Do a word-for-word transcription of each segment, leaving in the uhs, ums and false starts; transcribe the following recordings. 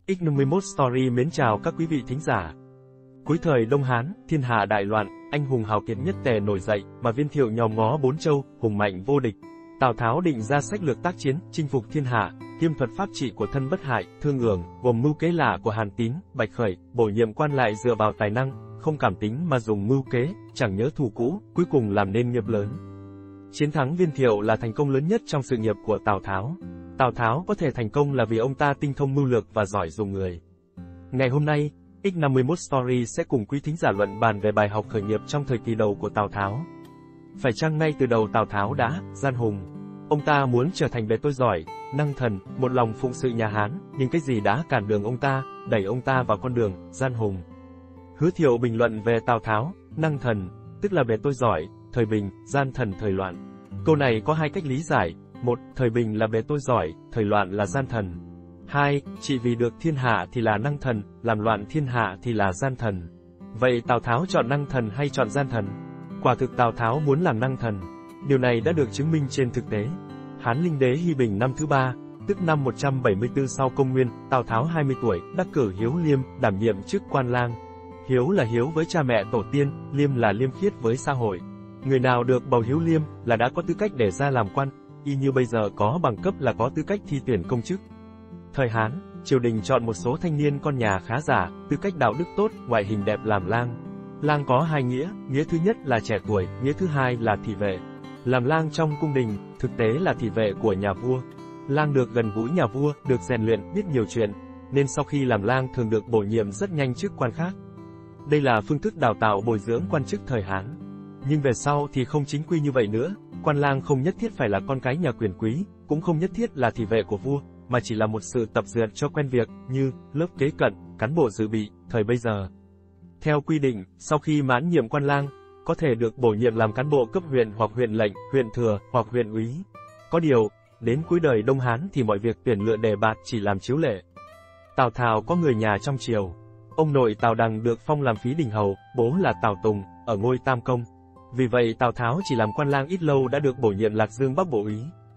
X năm mươi mốt Story mến chào các quý vị thính giả. Cuối thời Đông Hán, thiên hạ đại loạn, anh hùng hào kiệt nhất tề nổi dậy, mà Viên Thiệu nhòm ngó bốn châu, hùng mạnh vô địch. Tào Tháo định ra sách lược tác chiến, chinh phục thiên hạ, kiêm thuật pháp trị của thân bất hại, Thương Ưởng, gồm mưu kế lạ của Hàn Tín, Bạch Khởi, bổ nhiệm quan lại dựa vào tài năng, không cảm tính mà dùng mưu kế, chẳng nhớ thù cũ, cuối cùng làm nên nghiệp lớn. Chiến thắng Viên Thiệu là thành công lớn nhất trong sự nghiệp của Tào Tháo. Tào Tháo có thể thành công là vì ông ta tinh thông mưu lược và giỏi dùng người. Ngày hôm nay, X năm mươi mốt Story sẽ cùng quý thính giả luận bàn về bài học khởi nghiệp trong thời kỳ đầu của Tào Tháo. Phải chăng ngay từ đầu Tào Tháo đã gian hùng? Ông ta muốn trở thành bề tôi giỏi, năng thần, một lòng phụng sự nhà Hán, nhưng cái gì đã cản đường ông ta, đẩy ông ta vào con đường gian hùng? Hứa Thiệu bình luận về Tào Tháo, năng thần, tức là bề tôi giỏi, thời bình, gian thần thời loạn. Câu này có hai cách lý giải. Một, thời bình là bề tôi giỏi, thời loạn là gian thần. Hai, trị vì được thiên hạ thì là năng thần, làm loạn thiên hạ thì là gian thần. Vậy Tào Tháo chọn năng thần hay chọn gian thần? Quả thực Tào Tháo muốn làm năng thần. Điều này đã được chứng minh trên thực tế. Hán Linh Đế Hy Bình năm thứ ba, tức năm một trăm bảy mươi tư sau công nguyên, Tào Tháo hai mươi tuổi, đắc cử Hiếu Liêm, đảm nhiệm chức quan lang. Hiếu là hiếu với cha mẹ tổ tiên, Liêm là liêm khiết với xã hội. Người nào được bầu Hiếu Liêm là đã có tư cách để ra làm quan, y như bây giờ có bằng cấp là có tư cách thi tuyển công chức. Thời Hán, triều đình chọn một số thanh niên con nhà khá giả, tư cách đạo đức tốt, ngoại hình đẹp làm lang. Lang có hai nghĩa, nghĩa thứ nhất là trẻ tuổi, nghĩa thứ hai là thị vệ. Làm lang trong cung đình, thực tế là thị vệ của nhà vua. Lang được gần gũi nhà vua, được rèn luyện, biết nhiều chuyện, nên sau khi làm lang thường được bổ nhiệm rất nhanh chức quan khác. Đây là phương thức đào tạo bồi dưỡng quan chức thời Hán. Nhưng về sau thì không chính quy như vậy nữa, quan lang không nhất thiết phải là con cái nhà quyền quý, cũng không nhất thiết là thị vệ của vua, mà chỉ là một sự tập dượt cho quen việc, như lớp kế cận, cán bộ dự bị, thời bây giờ. Theo quy định, sau khi mãn nhiệm quan lang, có thể được bổ nhiệm làm cán bộ cấp huyện hoặc huyện lệnh, huyện thừa, hoặc huyện úy. Có điều, đến cuối đời Đông Hán thì mọi việc tuyển lựa đề bạt chỉ làm chiếu lệ. Tào Tháo có người nhà trong triều. Ông nội Tào Đằng được phong làm phí đình hầu, bố là Tào Tùng, ở ngôi Tam Công. Vì vậy Tào Tháo chỉ làm quan lang ít lâu đã được bổ nhiệm Lạc Dương Bắc Bộ úy.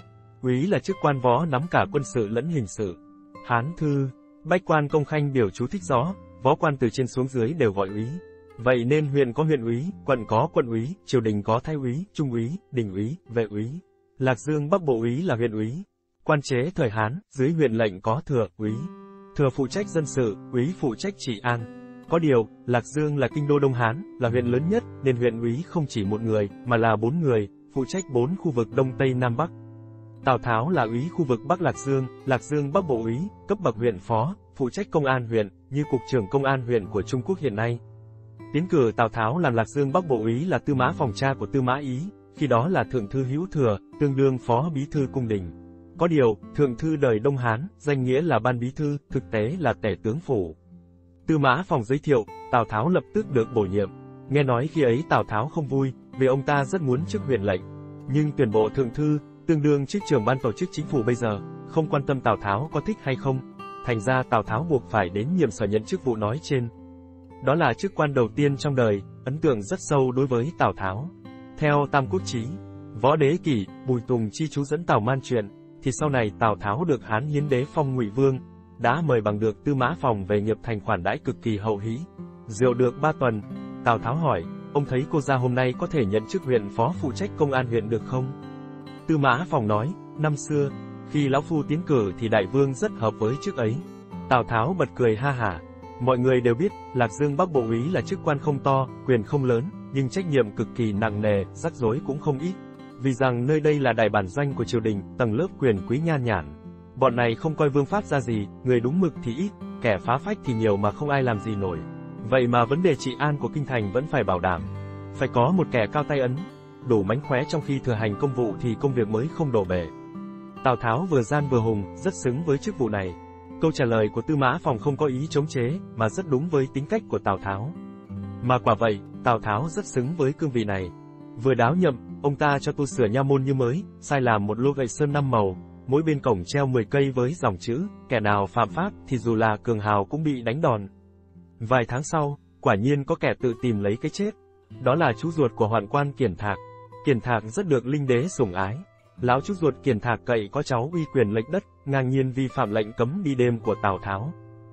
Úy là chức quan võ nắm cả quân sự lẫn hình sự. Hán thư, bách quan công khanh biểu chú thích rõ, võ quan từ trên xuống dưới đều gọi úy. Vậy nên huyện có huyện úy, quận có quận úy, triều đình có thái úy, trung úy, đình úy, vệ úy. Lạc Dương Bắc Bộ úy là huyện úy. Quan chế thời Hán, dưới huyện lệnh có thừa, úy. Thừa phụ trách dân sự, úy phụ trách trị an. Có điều, Lạc Dương là kinh đô Đông Hán, là huyện lớn nhất, nên huyện úy không chỉ một người, mà là bốn người, phụ trách bốn khu vực Đông Tây Nam Bắc. Tào Tháo là úy khu vực Bắc Lạc Dương, Lạc Dương Bắc Bộ úy, cấp bậc huyện phó, phụ trách công an huyện, như cục trưởng công an huyện của Trung Quốc hiện nay. Tiến cử Tào Tháo làm Lạc Dương Bắc Bộ úy là Tư Mã Phòng cha của Tư Mã Ý, khi đó là thượng thư hữu thừa, tương đương phó bí thư cung đình. Có điều, thượng thư đời Đông Hán, danh nghĩa là ban bí thư, thực tế là tể tướng phủ. Tư Mã Phòng giới thiệu, Tào Tháo lập tức được bổ nhiệm. Nghe nói khi ấy Tào Tháo không vui, vì ông ta rất muốn chức huyện lệnh. Nhưng tuyển bộ thượng thư, tương đương chức trưởng ban tổ chức chính phủ bây giờ, không quan tâm Tào Tháo có thích hay không. Thành ra Tào Tháo buộc phải đến nhiệm sở nhận chức vụ nói trên. Đó là chức quan đầu tiên trong đời, ấn tượng rất sâu đối với Tào Tháo. Theo Tam Quốc Chí, Võ Đế Kỷ, Bùi Tùng chi chú dẫn Tào Man chuyện, thì sau này Tào Tháo được Hán Hiến Đế phong Ngụy Vương, đã mời bằng được Tư Mã Phòng về nghiệp thành khoản đãi cực kỳ hậu hĩ. Rượu được ba tuần, Tào Tháo hỏi, ông thấy cô ra hôm nay có thể nhận chức huyện phó phụ trách công an huyện được không? Tư Mã Phòng nói, năm xưa, khi lão phu tiến cử thì đại vương rất hợp với chức ấy. Tào Tháo bật cười ha hả. Mọi người đều biết, Lạc Dương Bắc Bộ úy là chức quan không to, quyền không lớn, nhưng trách nhiệm cực kỳ nặng nề, rắc rối cũng không ít. Vì rằng nơi đây là đại bản doanh của triều đình, tầng lớp quyền quý nhan nhản. Bọn này không coi vương pháp ra gì, người đúng mực thì ít, kẻ phá phách thì nhiều mà không ai làm gì nổi. Vậy mà vấn đề trị an của kinh thành vẫn phải bảo đảm. Phải có một kẻ cao tay ấn, đủ mánh khóe trong khi thừa hành công vụ thì công việc mới không đổ bể. Tào Tháo vừa gian vừa hùng, rất xứng với chức vụ này. Câu trả lời của Tư Mã Phòng không có ý chống chế, mà rất đúng với tính cách của Tào Tháo. Mà quả vậy, Tào Tháo rất xứng với cương vị này. Vừa đáo nhậm, ông ta cho tu sửa nha môn như mới, sai làm một lô gậy sơn năm màu, mỗi bên cổng treo mười cây với dòng chữ, kẻ nào phạm pháp thì dù là cường hào cũng bị đánh đòn. Vài tháng sau, quả nhiên có kẻ tự tìm lấy cái chết. Đó là chú ruột của hoạn quan Kiển Thạc. Kiển Thạc rất được Linh Đế sủng ái. Lão chú ruột Kiển Thạc cậy có cháu uy quyền lệch đất, ngang nhiên vi phạm lệnh cấm đi đêm của Tào Tháo.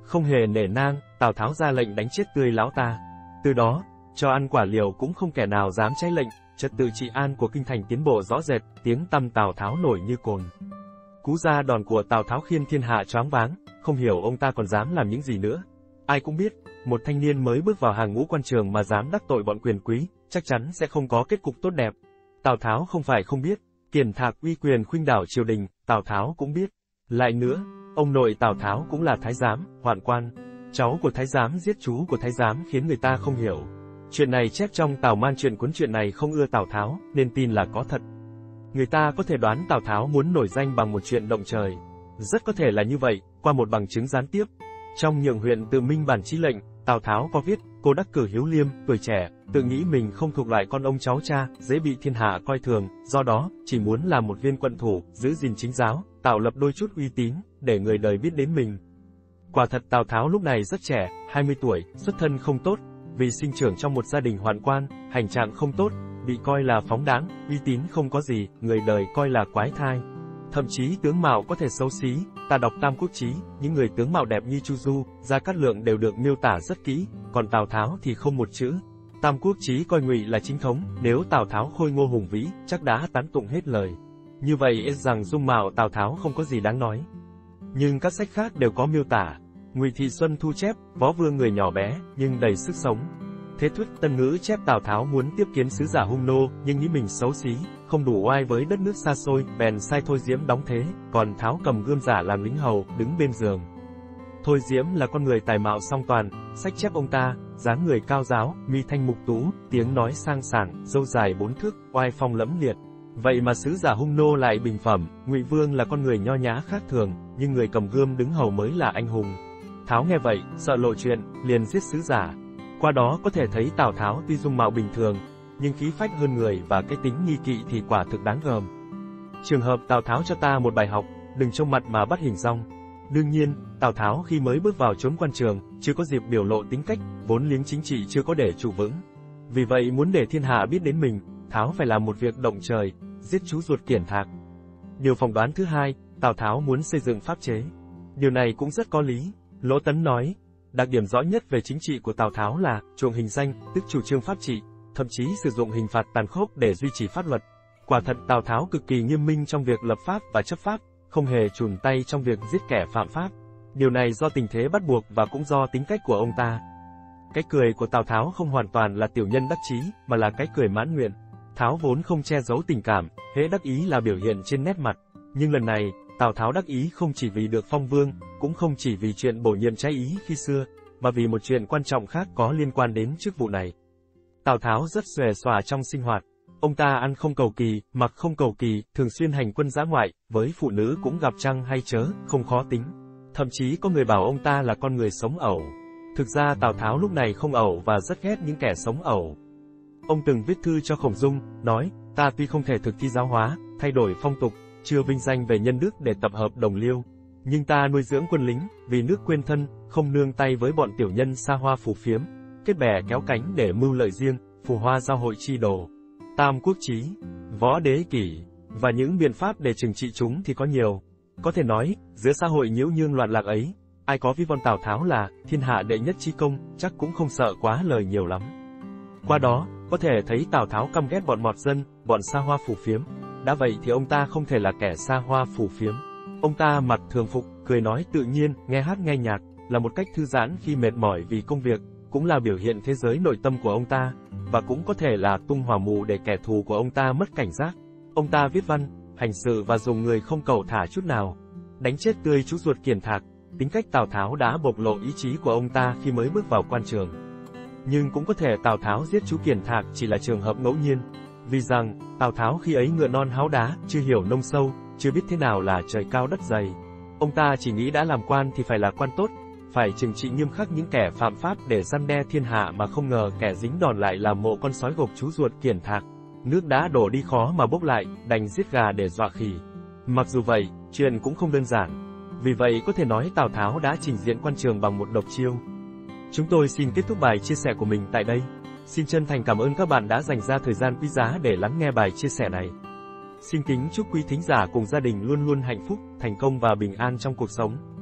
Không hề nể nang, Tào Tháo ra lệnh đánh chết tươi lão ta. Từ đó, cho ăn quả liều cũng không kẻ nào dám trái lệnh, trật tự trị an của kinh thành tiến bộ rõ rệt, tiếng tăm Tào Tháo nổi như cồn. Cú ra đòn của Tào Tháo khiến thiên hạ choáng váng, không hiểu ông ta còn dám làm những gì nữa. Ai cũng biết, một thanh niên mới bước vào hàng ngũ quan trường mà dám đắc tội bọn quyền quý, chắc chắn sẽ không có kết cục tốt đẹp. Tào Tháo không phải không biết, Kiển Thạc uy quyền khuynh đảo triều đình, Tào Tháo cũng biết. Lại nữa, ông nội Tào Tháo cũng là thái giám, hoạn quan. Cháu của thái giám giết chú của thái giám khiến người ta không hiểu. Chuyện này chép trong Tào Man chuyện, cuốn chuyện này không ưa Tào Tháo, nên tin là có thật. Người ta có thể đoán Tào Tháo muốn nổi danh bằng một chuyện động trời. Rất có thể là như vậy, qua một bằng chứng gián tiếp. Trong Nhượng huyện Tự Minh bản chí lệnh, Tào Tháo có viết, cô đắc cử hiếu liêm, tuổi trẻ, tự nghĩ mình không thuộc lại con ông cháu cha, dễ bị thiên hạ coi thường, do đó, chỉ muốn làm một viên quận thủ, giữ gìn chính giáo, tạo lập đôi chút uy tín, để người đời biết đến mình. Quả thật Tào Tháo lúc này rất trẻ, hai mươi tuổi, xuất thân không tốt, vì sinh trưởng trong một gia đình hoạn quan, hành trạng không tốt, bị coi là phóng đãng, uy tín không có gì, người đời coi là quái thai. Thậm chí tướng mạo có thể xấu xí, ta đọc Tam Quốc Chí, những người tướng mạo đẹp như Chu Du, Gia Cát Lượng đều được miêu tả rất kỹ, còn Tào Tháo thì không một chữ. Tam Quốc Chí coi Ngụy là chính thống, nếu Tào Tháo khôi ngô hùng vĩ, chắc đã tán tụng hết lời. Như vậy e rằng dung mạo Tào Tháo không có gì đáng nói. Nhưng các sách khác đều có miêu tả. Ngụy Thị Xuân thu chép, võ vương người nhỏ bé, nhưng đầy sức sống. Thế Thuyết Tân Ngữ chép Tào Tháo muốn tiếp kiến sứ giả hung nô, nhưng nghĩ mình xấu xí, không đủ oai với đất nước xa xôi, bèn sai Thôi Diễm đóng thế, còn Tháo cầm gươm giả làm lính hầu, đứng bên giường. Thôi Diễm là con người tài mạo song toàn, sách chép ông ta, dáng người cao ráo, mi thanh mục tú, tiếng nói sang sảng, râu dài bốn thước, oai phong lẫm liệt. Vậy mà sứ giả hung nô lại bình phẩm, Ngụy Vương là con người nho nhã khác thường, nhưng người cầm gươm đứng hầu mới là anh hùng. Tháo nghe vậy, sợ lộ chuyện, liền giết sứ giả. Qua đó có thể thấy Tào Tháo tuy dung mạo bình thường, nhưng khí phách hơn người và cái tính nghi kỵ thì quả thực đáng gờm. Trường hợp Tào Tháo cho ta một bài học, đừng trông mặt mà bắt hình dong. Đương nhiên, Tào Tháo khi mới bước vào chốn quan trường, chưa có dịp biểu lộ tính cách, vốn liếng chính trị chưa có để trụ vững. Vì vậy muốn để thiên hạ biết đến mình, Tháo phải làm một việc động trời, giết chú ruột Kiển Thạc. Điều phỏng đoán thứ hai, Tào Tháo muốn xây dựng pháp chế. Điều này cũng rất có lý. Lỗ Tấn nói, đặc điểm rõ nhất về chính trị của Tào Tháo là chuộng hình danh, tức chủ trương pháp trị, thậm chí sử dụng hình phạt tàn khốc để duy trì pháp luật. Quả thật Tào Tháo cực kỳ nghiêm minh trong việc lập pháp và chấp pháp, không hề chùn tay trong việc giết kẻ phạm pháp. Điều này do tình thế bắt buộc và cũng do tính cách của ông ta. Cái cười của Tào Tháo không hoàn toàn là tiểu nhân đắc chí, mà là cái cười mãn nguyện. Tháo vốn không che giấu tình cảm, hễ đắc ý là biểu hiện trên nét mặt. Nhưng lần này, Tào Tháo đắc ý không chỉ vì được phong vương, cũng không chỉ vì chuyện bổ nhiệm trái ý khi xưa, mà vì một chuyện quan trọng khác có liên quan đến chức vụ này. Tào Tháo rất xuề xòa trong sinh hoạt. Ông ta ăn không cầu kỳ, mặc không cầu kỳ, thường xuyên hành quân dã ngoại, với phụ nữ cũng gặp trăng hay chớ, không khó tính. Thậm chí có người bảo ông ta là con người sống ẩu. Thực ra Tào Tháo lúc này không ẩu và rất ghét những kẻ sống ẩu. Ông từng viết thư cho Khổng Dung, nói, ta tuy không thể thực thi giáo hóa, thay đổi phong tục, chưa vinh danh về nhân đức để tập hợp đồng liêu, nhưng ta nuôi dưỡng quân lính, vì nước quên thân, không nương tay với bọn tiểu nhân xa hoa phù phiếm, kết bè kéo cánh để mưu lợi riêng, phù hoa giao hội chi đồ. Tam Quốc Chí, Võ Đế Kỷ, và những biện pháp để trừng trị chúng thì có nhiều. Có thể nói, giữa xã hội nhiễu nhương loạn lạc ấy, ai có ví von Tào Tháo là thiên hạ đệ nhất chí công, chắc cũng không sợ quá lời nhiều lắm. Qua đó, có thể thấy Tào Tháo căm ghét bọn mọt dân, bọn xa hoa phù phiếm. Đã vậy thì ông ta không thể là kẻ xa hoa phù phiếm. Ông ta mặc thường phục, cười nói tự nhiên, nghe hát nghe nhạc, là một cách thư giãn khi mệt mỏi vì công việc, cũng là biểu hiện thế giới nội tâm của ông ta, và cũng có thể là tung hỏa mù để kẻ thù của ông ta mất cảnh giác. Ông ta viết văn, hành sự và dùng người không cầu thả chút nào. Đánh chết tươi chú ruột Kiển Thạc, tính cách Tào Tháo đã bộc lộ ý chí của ông ta khi mới bước vào quan trường. Nhưng cũng có thể Tào Tháo giết chú Kiển Thạc chỉ là trường hợp ngẫu nhiên, vì rằng, Tào Tháo khi ấy ngựa non háo đá, chưa hiểu nông sâu, chưa biết thế nào là trời cao đất dày. Ông ta chỉ nghĩ đã làm quan thì phải là quan tốt, phải trừng trị nghiêm khắc những kẻ phạm pháp để răn đe thiên hạ, mà không ngờ kẻ dính đòn lại là mộ con sói gộc chú ruột Kiển Thạc. Nước đã đổ đi khó mà bốc lại, đành giết gà để dọa khỉ. Mặc dù vậy, chuyện cũng không đơn giản. Vì vậy có thể nói Tào Tháo đã trình diện quan trường bằng một độc chiêu. Chúng tôi xin kết thúc bài chia sẻ của mình tại đây. Xin chân thành cảm ơn các bạn đã dành ra thời gian quý giá để lắng nghe bài chia sẻ này. Xin kính chúc quý thính giả cùng gia đình luôn luôn hạnh phúc, thành công và bình an trong cuộc sống.